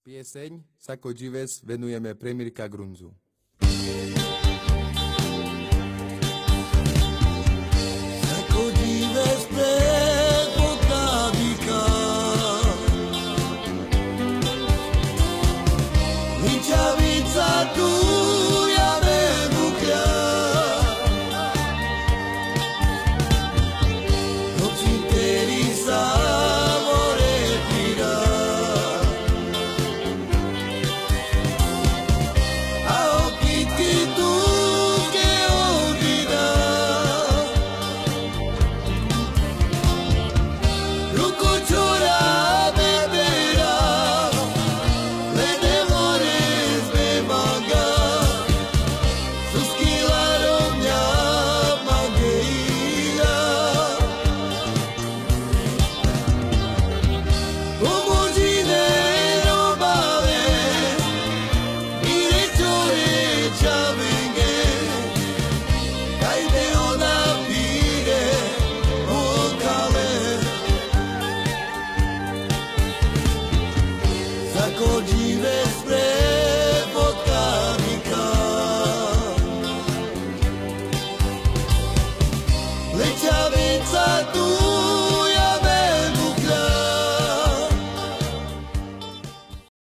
Pieseň Sako Dives venujeme pre Mirka Grunzu. Sako Dives pred potávika, Ličavica tu ja nebukľa, hoci tedy sa Sako